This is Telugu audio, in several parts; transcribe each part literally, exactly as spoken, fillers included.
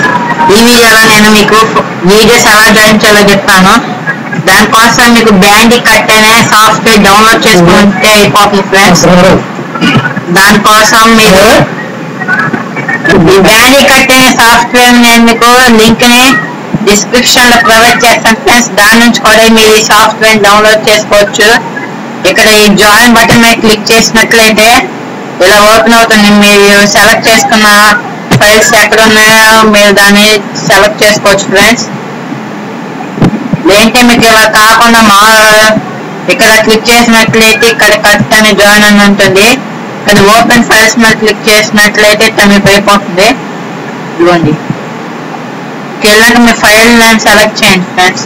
ఈ వీడియోలో నేను మీకు వీడియోస్ ఎలా జాయిన్ చేయాలో చెప్తాను. దానికోసం మీకు బ్యాండీ కట్ అనే సాఫ్ట్వేర్ డౌన్లోడ్ చేసుకుంటే అయిపోతుంది ఫ్రెండ్స్. దానికోసం మీరు ఈ బ్యాండీ కట్ అనే సాఫ్ట్వేర్ నేను మీకు లింక్ ని డిస్క్రిప్షన్ లో ప్రొవైడ్ చేస్తాను ఫ్రెండ్స్. దాని నుంచి కూడా మీరు ఈ సాఫ్ట్వేర్ డౌన్లోడ్ చేసుకోవచ్చు. ఇక్కడ ఈ జాయిన్ బటన్ మీద క్లిక్ చేసినట్లయితే ఇలా ఓపెన్ అవుతుంది. మీరు సెలెక్ట్ చేసుకున్న ఫైల్స్ ఎక్కడ ఉన్నాయో మీరు దాన్ని సెలెక్ట్ చేసుకోవచ్చు ఫ్రెండ్స్. ఏంటి మీకు ఇలా కాకుండా మా ఇక్కడ క్లిక్ చేసినట్లయితే ఇక్కడ కట్ అని జాయిన్ అని ఉంటుంది. ఇక్కడ ఓపెన్ ఫైల్స్ మీద క్లిక్ చేసినట్లయితే మీకు అయిపోతుంది. ఇవ్వండి వెళ్ళాక మీ ఫైల్ నేమ్ సెలెక్ట్ చేయండి ఫ్రెండ్స్.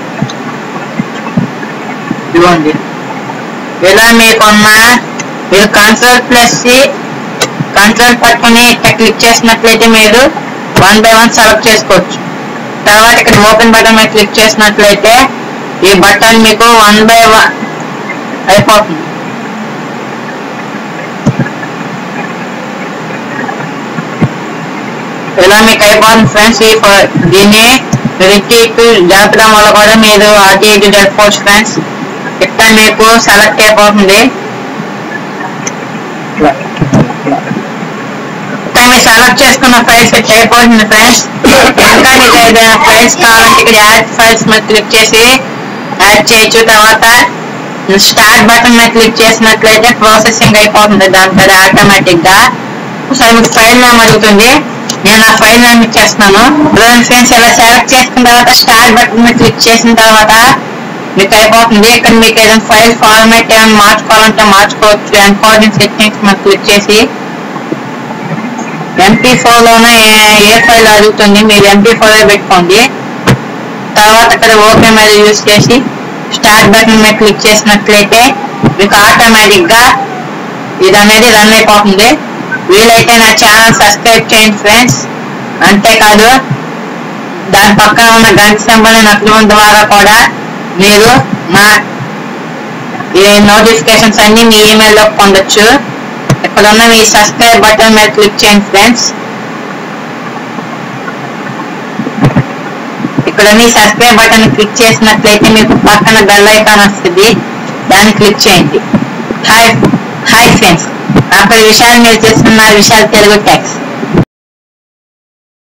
ఇవ్వండి ఇలా మీకున్న మీరు కంట్రోల్ ప్లస్ కంట్రోల్ పట్టుకుని ఇక్కడ క్లిక్ చేసినట్లయితే మీరు వన్ బై వన్ సెలెక్ట్ చేసుకోవచ్చు. తర్వాత ఇక్కడ ఓపెన్ బటన్ మీద క్లిక్ చేసినట్లయితే ఈ బటన్ మీకు వన్ బై వన్ అయిపోతుంది. ఇలా మీకు అయిపోతుంది ఫ్రెండ్స్. ఈ దీన్ని రిపీట్ జరపడం వల్ల కూడా మీరు అటు ఇటు జరపవచ్చు ఫ్రెండ్స్. ఇక్కడ మీకు సెలెక్ట్ అయిపోతుంది. మీరు సెలెక్ట్ చేసుకున్న ఫైల్స్ ఇక్కడ అయిపోతుంది ఫ్రెండ్స్. ఇంకా మీకు ఏదైనా ఫైల్స్ కావాలంటే ఇక్కడ యాడ్ ఫైల్స్ మీద క్లిక్ చేసి యాడ్ చేయొచ్చు. తర్వాత స్టార్ట్ బటన్ మీద క్లిక్ చేసినట్లయితే ప్రాసెసింగ్ అయిపోతుంది దాని మీద ఆటోమేటిక్ గా. ఒకసారి మీకు ఫైల్ నేమ్ అడుగుతుంది. నేను ఆ ఫైల్ నేమ్ ఇచ్చేస్తున్నాను. ఫ్రెండ్స్ ఇలా సెలెక్ట్ చేసుకున్న తర్వాత స్టార్ట్ బటన్ మీద క్లిక్ చేసిన తర్వాత మీకు అయిపోతుంది. ఇక్కడ మీకు ఏదైనా ఫైల్ ఫార్మాట్ ఏమైనా మార్చుకోవాలంటే మార్చుకోవచ్చు. ఇంపార్టెంట్ సెట్టింగ్స్ మీద క్లిక్ చేసి ఎంపీ ఫోర్ లోనే ఏ ఫైల్ అడుగుతుంది మీరు ఎంపీ ఫోర్ పెట్టుకోండి. తర్వాత ఇక్కడ ఓకే మీద యూజ్ చేసి స్టార్ట్ బటన్ మీద క్లిక్ చేసినట్లయితే మీకు ఆటోమేటిక్ గా ఇది అనేది రన్ అయిపోతుంది. వీలైతే నా ఛానల్ సబ్స్క్రైబ్ చేయండి ఫ్రెండ్స్. అంతేకాదు దాని పక్కన ఉన్న గంట సింబల్ నొక్కడం ద్వారా కూడా మీరు నా ఈ నోటిఫికేషన్స్ అన్ని మీ ఈమెయిల్లో పొందొచ్చు. ఇక్కడ ఉన్న మీ సబ్స్క్రైబ్ బటన్ మీద క్లిక్ చేయండి ఫ్రెండ్స్. ఇక్కడ మీ సబ్స్క్రైబ్ బటన్ క్లిక్ చేసినట్లయితే మీకు పక్కన బెల్ ఐకాన్ వస్తుంది. దాన్ని క్లిక్ చేయండి. హాయ్ హాయ్ ఫ్రెండ్స్, అక్కడ విషయాలు మీరు చేస్తున్న విషయాలు తెలుగు టెక్స్